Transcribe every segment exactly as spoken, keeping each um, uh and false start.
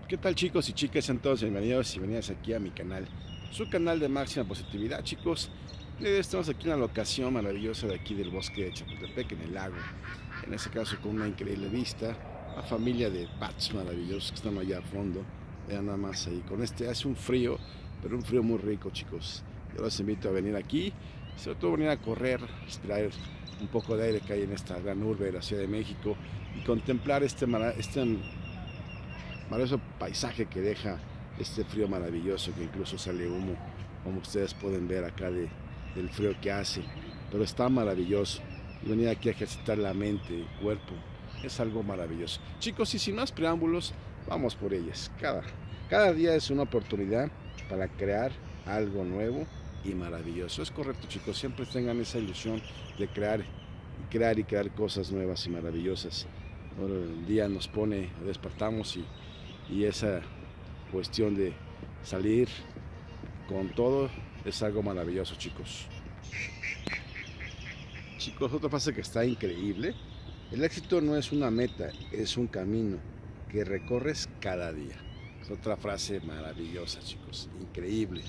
¿Qué tal, chicos y chicas? Sean todos bienvenidos y bienvenidas aquí a mi canal, su canal de máxima positividad, chicos. Eh, Estamos aquí en la locación maravillosa de aquí del bosque de Chapultepec, en el lago. En este caso con una increíble vista, una familia de patos maravillosos que están allá al fondo. Vean nada más ahí, con este hace un frío, pero un frío muy rico, chicos. Yo los invito a venir aquí, sobre todo venir a correr, respirar un poco de aire que hay en esta gran urbe de la Ciudad de México y contemplar este, este maravilloso paisaje que deja este frío maravilloso, que incluso sale humo, como ustedes pueden ver acá de, del frío que hace, pero está maravilloso. Y venir aquí a ejercitar la mente, el cuerpo, es algo maravilloso. Chicos, y sin más preámbulos, vamos por ellas. Cada, cada día es una oportunidad para crear algo nuevo y maravilloso. Es correcto, chicos, siempre tengan esa ilusión de crear, crear y crear cosas nuevas y maravillosas. Ahora el día nos pone, despertamos y y esa cuestión de salir con todo es algo maravilloso, chicos. Chicos, otra frase que está increíble: el éxito no es una meta, es un camino que recorres cada día. Es otra frase maravillosa, chicos, increíble.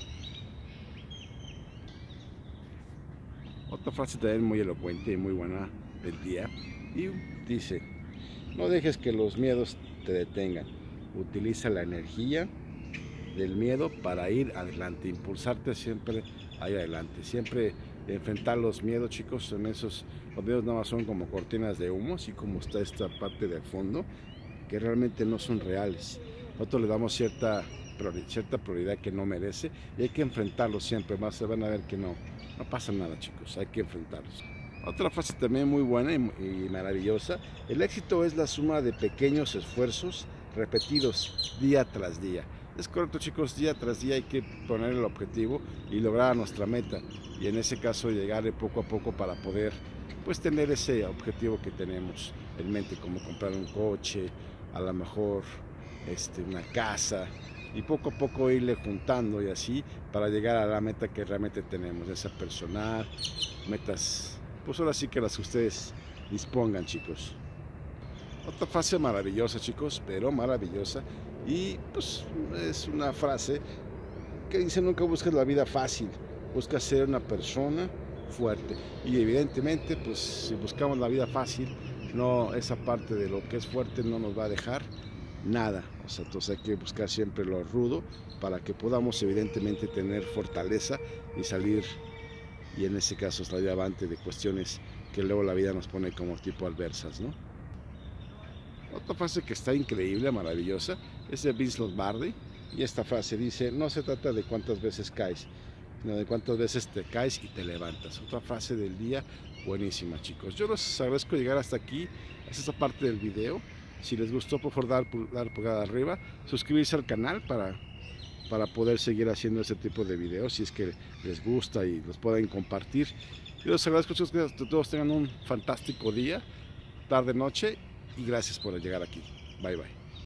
Otra frase también muy elocuente y muy buena del día, y dice: no dejes que los miedos te detengan. Utiliza la energía del miedo para ir adelante, impulsarte siempre ahí adelante, siempre enfrentar los miedos, chicos. En esos, los miedos nada más son como cortinas de humo, así como está esta parte del fondo, que realmente no son reales. Nosotros le damos cierta, cierta prioridad que no merece y hay que enfrentarlos siempre. Más se van a ver que no, no pasa nada, chicos, hay que enfrentarlos. Otra frase también muy buena y, y maravillosa: el éxito es la suma de pequeños esfuerzos repetidos día tras día. Es correcto, chicos, día tras día hay que poner el objetivo y lograr nuestra meta, y en ese caso llegar poco a poco para poder pues tener ese objetivo que tenemos en mente, como comprar un coche, a lo mejor este, una casa, y poco a poco irle juntando y así para llegar a la meta que realmente tenemos, ya sea personal, metas, pues ahora sí que las que ustedes dispongan, chicos. Otra frase maravillosa, chicos, pero maravillosa, y pues es una frase que dice: nunca busques la vida fácil, busca ser una persona fuerte. Y evidentemente, pues si buscamos la vida fácil, no, esa parte de lo que es fuerte no nos va a dejar nada. O sea, entonces hay que buscar siempre lo rudo para que podamos evidentemente tener fortaleza y salir, y en ese caso salir avante de cuestiones que luego la vida nos pone como tipo adversas, ¿no? Otra frase que está increíble, maravillosa, es de Vince Lombardi, y esta frase dice: no se trata de cuántas veces caes, sino de cuántas veces te caes y te levantas. Otra frase del día buenísima, chicos. Yo les agradezco llegar hasta aquí, hasta esta parte del video. Si les gustó, por favor, dar, dar pulgada arriba, suscribirse al canal para, para poder seguir haciendo este tipo de videos, si es que les gusta y los pueden compartir. Yo les agradezco, chicos, que todos tengan un fantástico día, tarde, noche, y gracias por llegar aquí. Bye, bye.